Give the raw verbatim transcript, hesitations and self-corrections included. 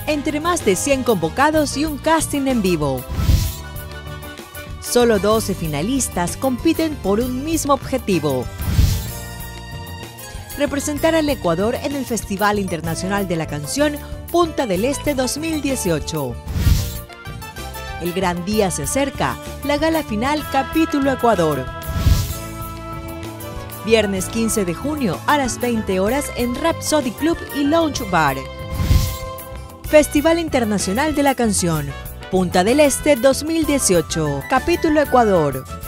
entre más de cien convocados y un casting en vivo. Solo doce finalistas compiten por un mismo objetivo: representar al Ecuador en el Festival Internacional de la Canción Punta del Este dos mil dieciocho. El gran día se acerca, la gala final Capítulo Ecuador. Viernes quince de junio a las veinte horas en Rhapsody Club y Lounge Bar. Festival Internacional de la Canción Punta del Este dos mil dieciocho, Capítulo Ecuador.